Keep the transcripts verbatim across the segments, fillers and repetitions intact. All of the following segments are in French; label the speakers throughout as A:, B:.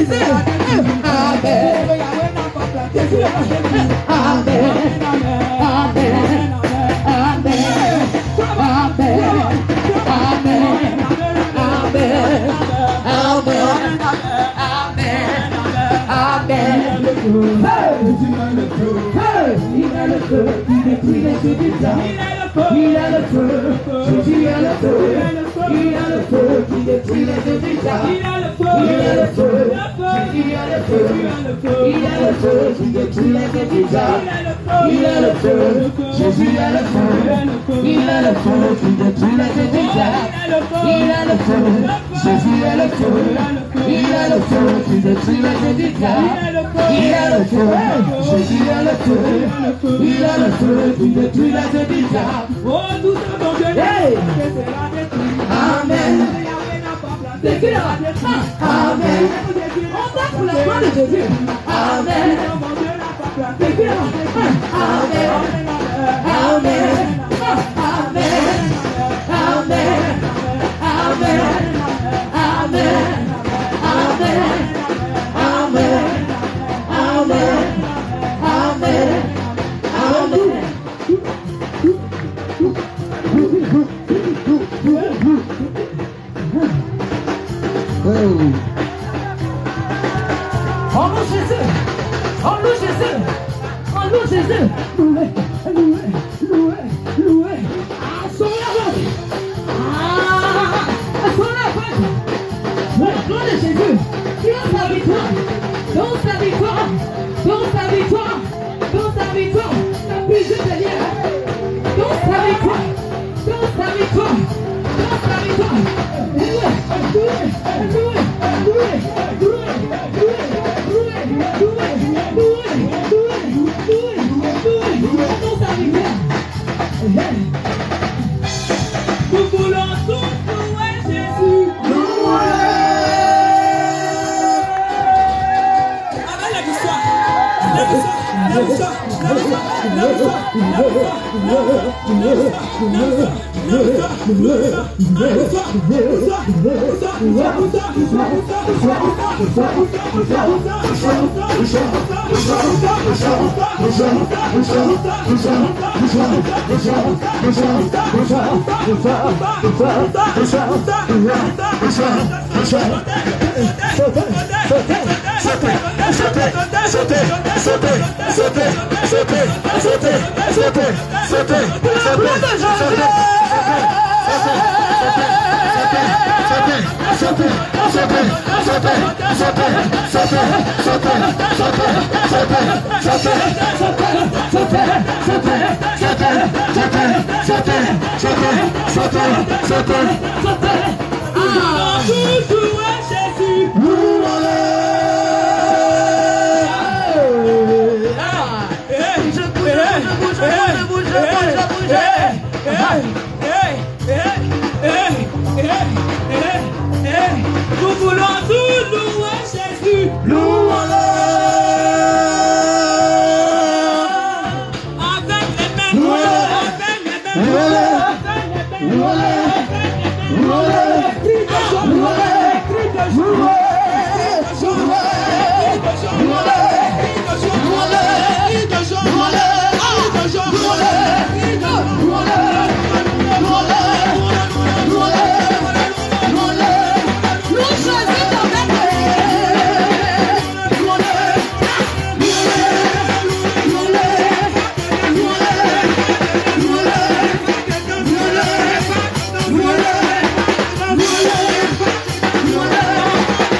A: Sauter,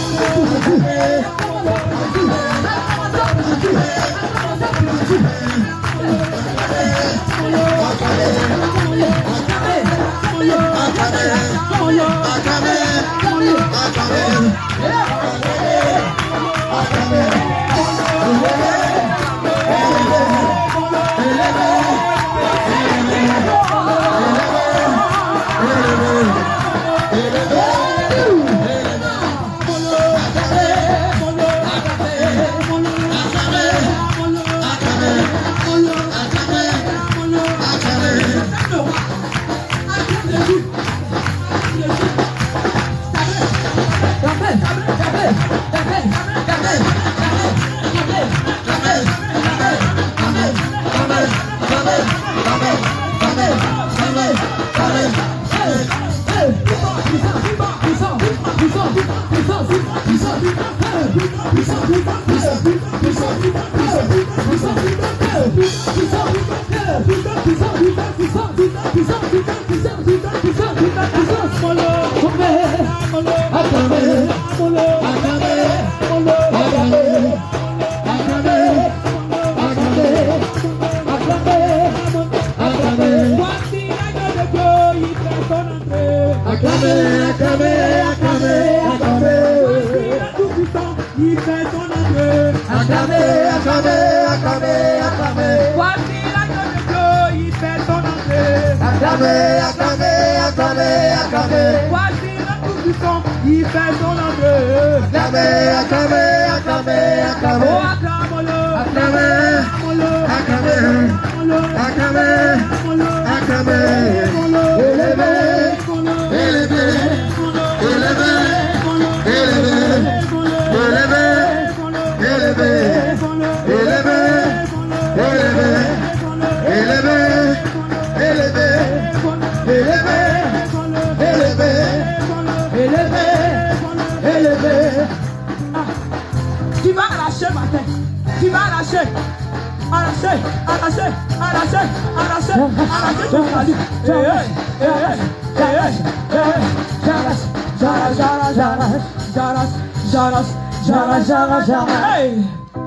B: Tu vas arracher ma tête. Tu vas arracher. Arracher, arracher, arracher, arracher, arracher ton salut. Eh, eh, eh, eh, eh, j'arrache, j'arrache, j'arrache, j'arrache, j'arrache, j'arrache, j'arrache, j'arrache. Hey!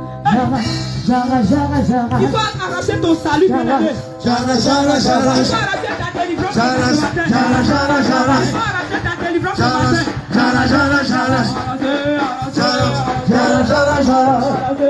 C: J'arrache, j'arrache, j'arrache.
B: Tu vas arracher ton salut, bien-aimé.
A: J'arrache, j'arrache,
B: Tu vas
A: j'arrache.
B: arracher ta délivrance ce
A: J'arrache,
B: matin.
A: j'arrache, j'arrache, j'arrache.
B: Tu vas arracher ta délivrance ce
A: J'arrache,
B: matin.
A: j'arrache, j'arrache, j'arrache. J'arrache, j'arrache, j'arrache.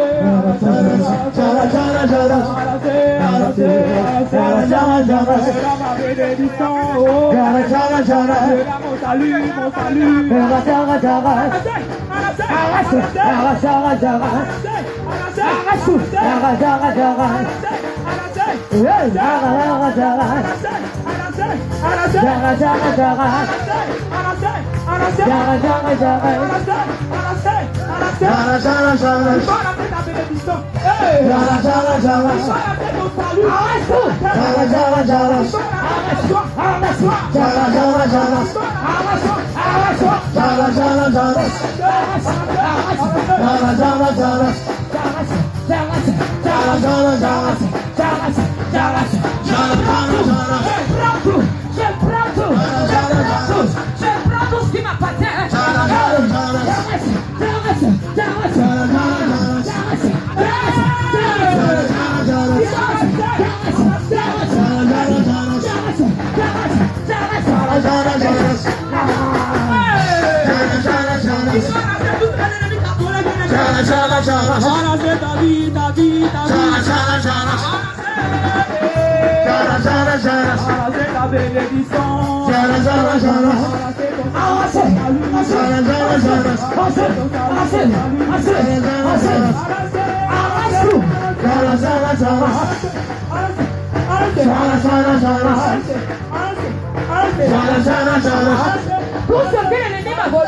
B: Tout ce que l'ennemi m'a volé,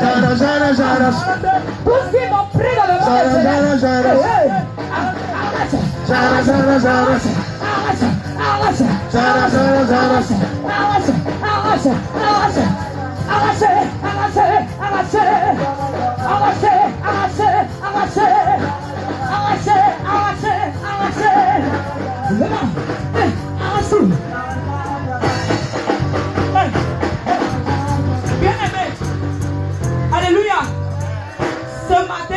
B: tout ce qui m'a pris dans le Bien-aimé, alléluia. Ce matin,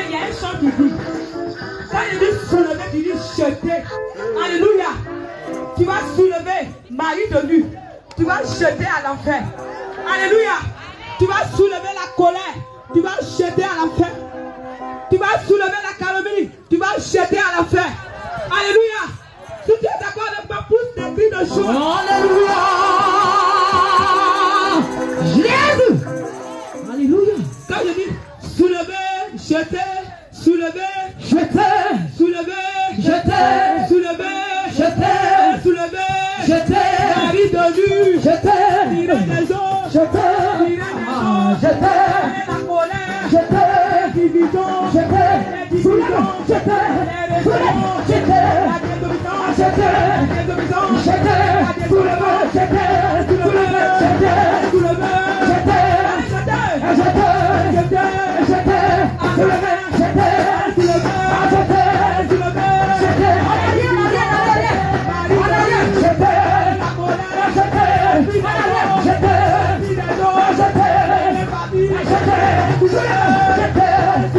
B: tu dis. Quand il dit soulever, tu dis jeter. Alléluia. Tu vas soulever mari de lui. Tu vas jeter à l'enfer. Alléluia. Tu vas soulever la colère. Tu vas jeter à l'enfer. Tu vas soulever la calomnie. Tu vas jeter à l'enfer. Alléluia. Si tu es d'accord avec moi, pousse des cris de joie.
C: Alléluia. Jésus. Alléluia.
B: Quand je dis soulever, jeter, soulever,
C: Jeter.
B: soulever,
C: Jeter.
B: soulever,
C: Jeter.
B: soulever,
C: Jeter.
B: mari de lui,
C: Jeter.
B: tirer les eaux,
C: Jeter.
B: tirer les eaux,
C: Jeter.
B: tirer la colère,
C: Jeter.
B: les divisions,
C: Jeter.
B: les divisions,
C: Jeter.
B: les rébellions,
C: Jeter.
B: la désobéissance,
C: Jeter.
B: la désobéissance,
C: Jeter.
B: la désobéissance,
C: Jeter.
B: soulever,
C: Jeter.
B: soulever,
C: Jeter.
B: jeter,
C: Jeter.
B: jeter,
C: Jeter.
B: soulever,
C: Jeter.
B: soulever,
C: Jeter.
B: soulever,
C: Jeter. En arrière, en arrière, en arrière. En arrière. Jeter.
B: la colère,
C: Jeter. En arrière. Jeter.
B: les eaux,
C: Jeter.
B: les familles,
C: Jeter. Jeter. Jeter.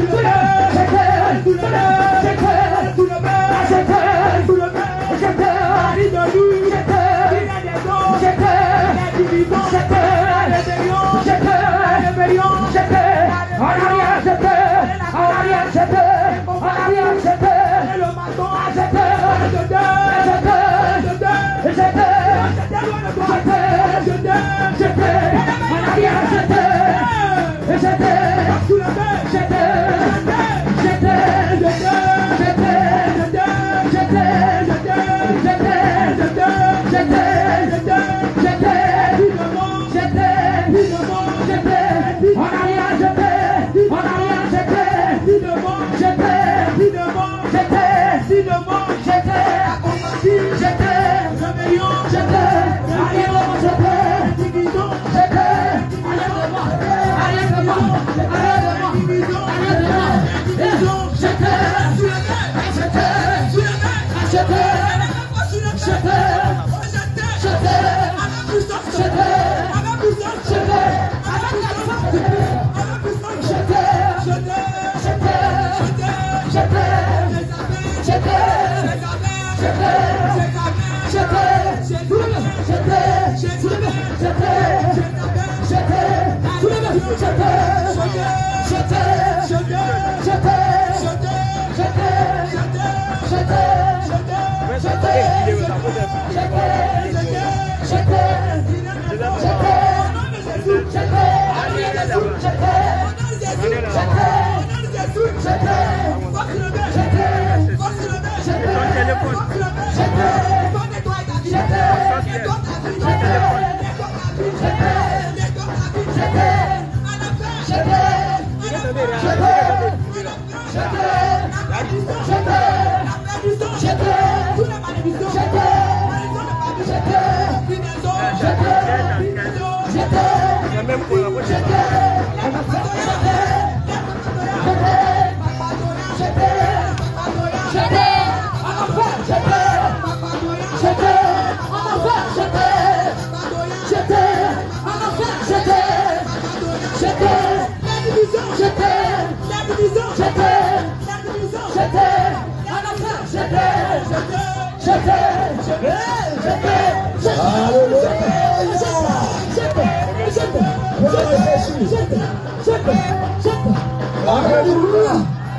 A: Alléluia.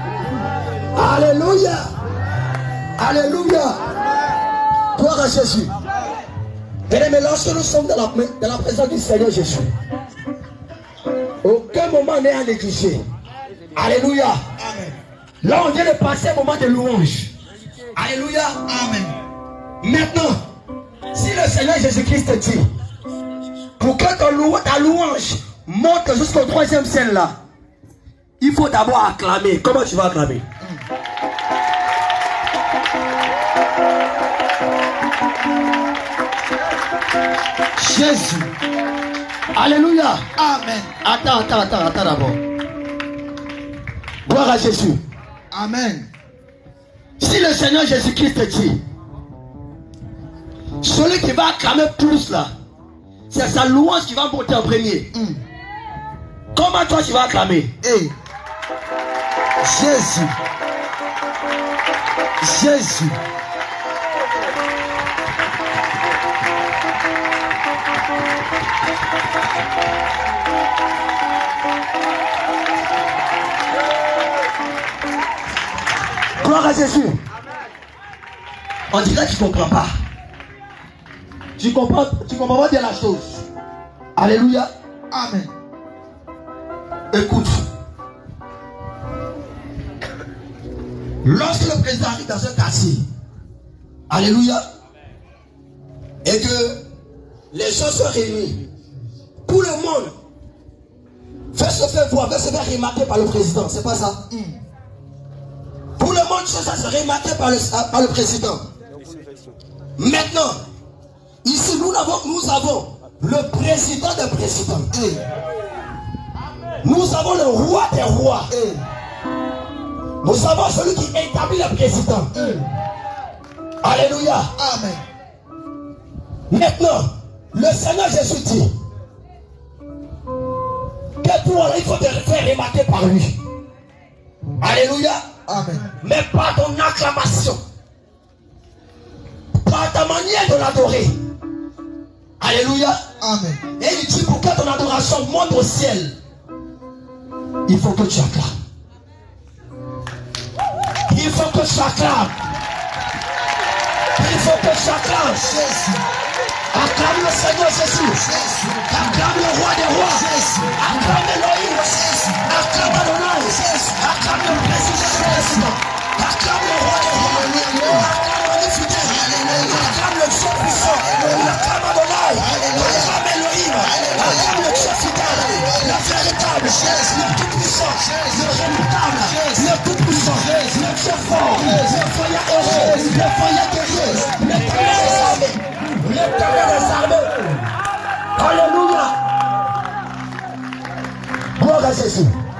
A: Alléluia. Alléluia. Gloire à Jésus. Mais lorsque nous sommes dans la, dans la présence du Seigneur Jésus, aucun moment n'est à négliger. Alléluia. Amen. Là, on vient de passer un moment de louange. Alléluia. Amen. Maintenant, si le Seigneur Jésus-Christ te dit, pour que ta louange, ta louange monte jusqu'au troisième ciel là, il faut d'abord acclamer. Comment tu vas acclamer? Jésus. Alléluia. Amen. Attends, attends, attends, attends d'abord. Gloire à Jésus. Amen. Si le Seigneur Jésus-Christ te dit, celui qui va acclamer plus là, c'est sa louange qui va monter en premier. Mm. Comment toi tu vas acclamer? Hey. Jésus. Jésus. Gloire à Jésus. On dirait que tu ne comprends pas. Tu comprends, tu comprends pas bien la chose. Alléluia. Amen. Écoute. Lorsque le président arrive dans un quartier, alléluia, et que les gens se réunissent, tout le monde veut se faire voir, veut se faire remarquer par le président, c'est pas ça? Mm. Tout le monde cherche à se remarquer par le, par le président. Maintenant, ici nous avons, nous avons le président des présidents. Mm. Nous avons le roi des rois. Mm. Nous avons celui qui établit le président. Mm. Alléluia. Amen. Maintenant, le Seigneur Jésus dit que toi, il faut te faire remarquer par lui. Alléluia. Amen. Mais par ton acclamation, par ta manière de l'adorer. Alléluia. Amen. Et il dit pour que ton adoration monte au ciel, il faut que tu acclames. Il faut que tu acclames. Il faut que tu acclames. Jésus. Acclame le Seigneur Jésus. Jésus. Acclame le roi des rois. Jésus. Acclame Elohim. Jésus. Acclame Adonai. Jésus. Acclame le président des présidents. Acclame le roi des rois. Acclame le fidèle. Acclame le Dieu puissant. Acclame Adonai. Acclame Elohim. Acclame le Dieu fidèle. Le véritable. Le tout-puissant. Le redoutable. Le tout-puissant. Le Dieu fort. Le foyer heureux. Le foyer guerrier. L'éternel des armées. L'éternel des armées. Alléluia. Gloire à Jésus.